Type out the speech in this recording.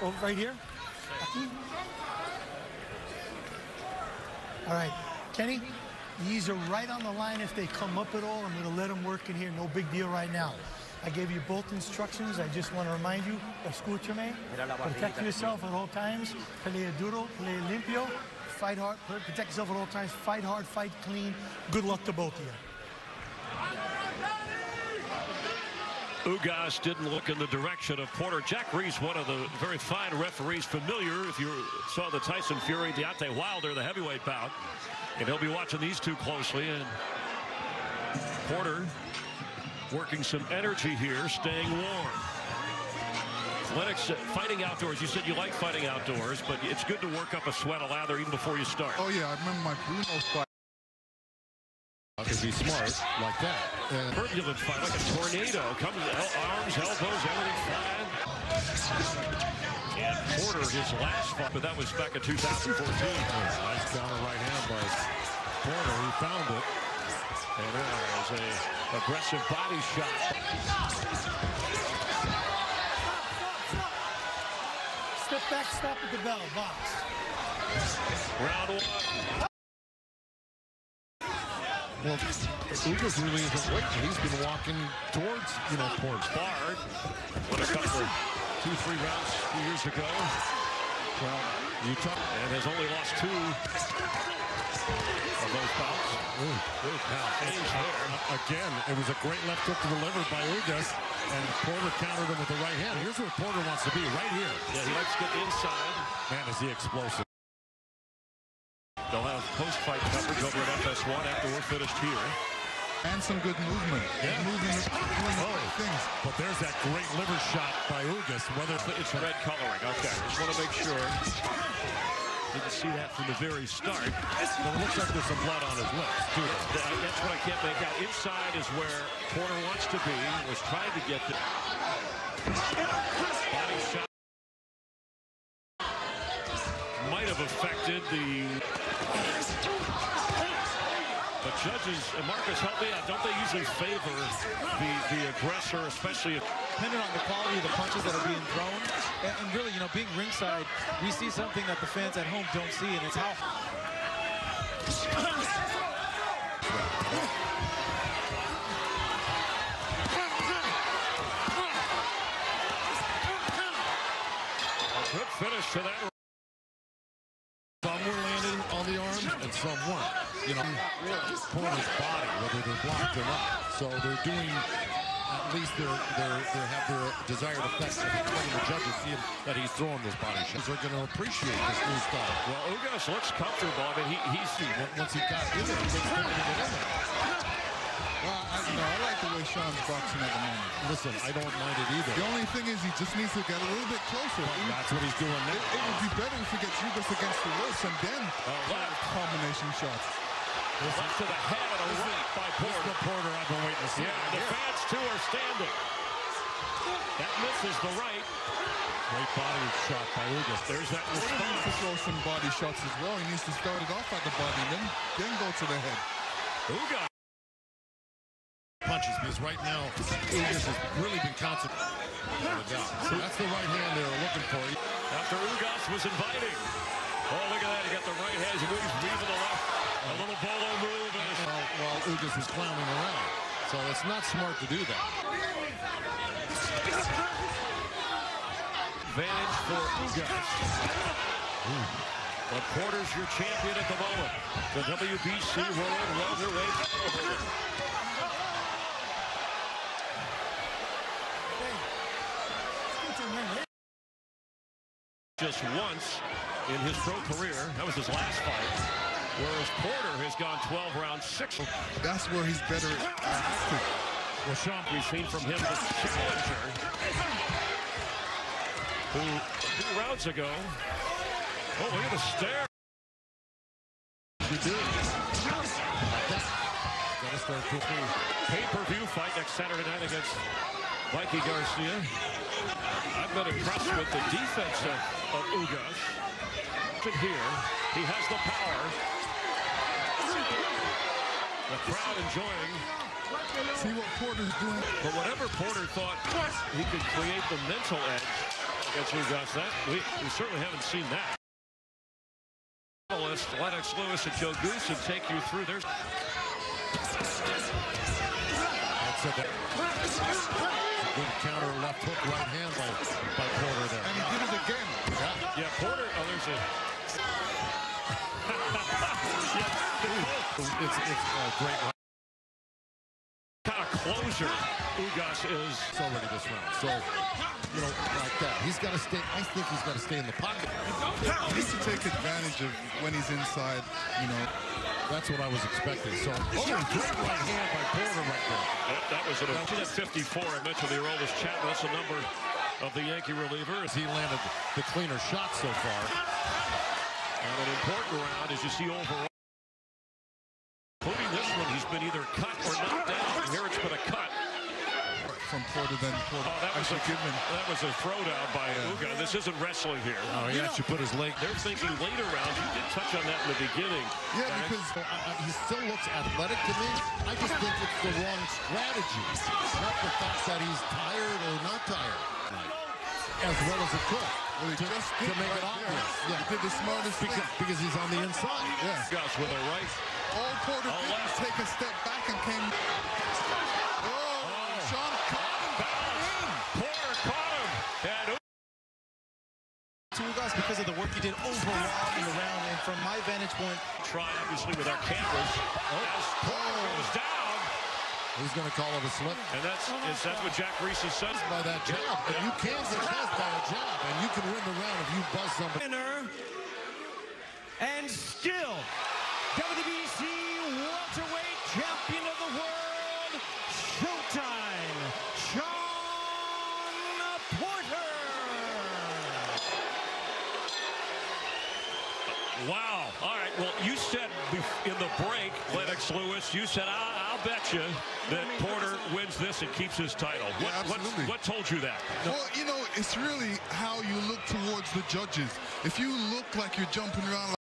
right here. All right, Kenny, these are right on the line. If they come up at all, I'm going to let them work in here. No big deal right now. I gave you both instructions. I just want to remind you, escúchame, protect yourself at all times. Pelea duro, pelea limpio. Fight hard, protect yourself at all times. Fight hard, fight clean. Good luck to both of you. Ugas didn't look in the direction of Porter. Jack Reese, one of the very fine referees, familiar if you saw the Tyson Fury Deontay Wilder, the heavyweight bout, and he'll be watching these two closely. And Porter working some energy here, staying warm. Lennox, fighting outdoors. You said you like fighting outdoors, but it's good to work up a sweat, a lather even before you start. Oh yeah, I remember my Bruno fight. To be smart like that. Turbulent fight, like a tornado. Comes arms, elbows, everything flying. And Porter, his last fight, but that was back in 2014. Nice counter right hand by Porter. He found it. And there is a aggressive body shot. Step back, stop at the bell, box. Round one. Well, Ugas really isn't waiting. He's been walking towards, Porter. Barred. What a couple of 2-3 rounds a few years ago. Well, and has only lost 2 of those bouts. Again, it was a great left hook to the liver by Ugas, and Porter countered him with the right hand. Here's where Porter wants to be, right here. Yeah, he likes to get inside. Man, is he explosive. They'll have post-fight coverage over at FS1 after we're finished here. And some good movement. Yeah. Moving the right things. But there's that great liver shot by Ugas. Whether it's red coloring. Okay, just want to make sure. Didn't see that from the very start. Well, it looks like there's some blood on his lips, too. That's what I can't make out. Inside is where Porter wants to be. Was trying to get the body shot. Might have affected the judges. And Marcus, help me out. Don't they usually favor the aggressor, especially depending on the quality of the punches that are being thrown? And really, being ringside, we see something that the fans at home don't see, and it's how. A good finish to that. Some were landing on the arm and some weren't. Porter's body, whether they're blocked or not. So they're doing, at least they have their desired effect. Letting the judges see that he's throwing those body shots. They're going to appreciate this new style. Well, Ugas looks comfortable. I mean, once he got in there, he was going to get in there. Well, I like the way Shawn's boxing at the moment. Listen, I don't mind it either. The only thing is he just needs to get a little bit closer. That's what he's doing now. It would be better if he gets Ugas against the ropes and then combination shots. Left to the head and a right by Porter. The Porter I've been waiting to see. Yeah, the fans too are standing. That misses the right. Great body shot by Ugas. There's that He needs to throw some body shots as well. He needs to start it off at the body and then go to the head. Ugas. Punches, because right now Ugas has really been concentrating. So that's the right hand they were looking for. After Ugas was inviting. Oh, look at that. He got the right hand. He moves weaving the left. A little bolo move. While Ugas was clowning around. So it's not smart to do that. Advantage for Ugas. But Porter's your champion at the moment. The WBC World Welterweight. Just once in his pro career. That was his last fight. Whereas Porter has gone 12 rounds, 6. That's where he's better active. Well, Shawn, we've seen from him the challenger, who 2 rounds ago. Oh, look at the stare. You do. Gotta start quickly. Pay-per-view fight next Saturday night against Mikey Garcia. I've been impressed with the defense of Ugas. Here, he has the power. The crowd enjoying. See what Porter's doing. But whatever Porter thought he could create the mental edge, Against Ugas. That we certainly haven't seen that. Lennox Lewis and Joe Goose and take you through their. That's a good counter left hook right hand by Porter there. And he did it again. Yeah, Porter. Oh, there's a. It's great. Kind of closer Ugas is Already this round. So, you know, like that. He's got to stay. I think he's got to stay in the pocket. He needs to take advantage of when he's inside, you know. That's what I was expecting. So, great right hand by Porter right there. that was at 54. I mentioned the Yordenis Ugas. That's the number of the Yankee reliever. He landed the cleaner shot so far. And an important round as you see overall. Including this one, he's been either cut or knocked down. Here it's been a cut. From Porter, then Porter. That was a throwdown by Ugas. This isn't wrestling here. Oh, he actually put his leg. They're thinking later rounds. You did touch on that in the beginning. Yeah, because he still looks athletic to me. I just think it's the wrong strategy. Not the fact that he's tired or not tired. As well as it could. Well, to make it obvious. Yeah. He did the smartest thing. Because he's on the inside. Yeah. Ugas with a right. All Porter did was take a step back and came. Shawn caught him. Porter caught him. And Ugas because of the work he did overall in the round. And from my vantage point, try obviously with our cameras. As Porter goes down. He's going to call it a slip. And that's what Jack Reese has said. By that jab. And you can get buzzed by a jab. And you can win the round if you buzz somebody. And still, WBC welterweight champion of the world, Showtime, Shawn Porter. Wow. All right. Well, you said in the break, Lennox Lewis, you said, I'll bet you that Porter wins this and keeps his title. What told you that? Well, you know, it's really how you look towards the judges. If you look like you're jumping around